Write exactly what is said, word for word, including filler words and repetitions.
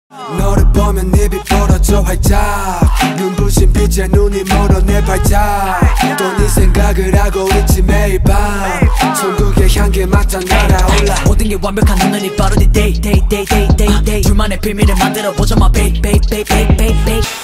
너를 보면 입이 벌어져 활짝 눈부신 빛에 눈이 멀어 내 발작 또 네 생각을 하고 있지 매일 밤 천국의 향기 맡아 날아올라 모든 게 완벽한 오늘이 바로 네 day day day day day day 둘만의 비밀을 만들어보자 my babe babe babe babe babe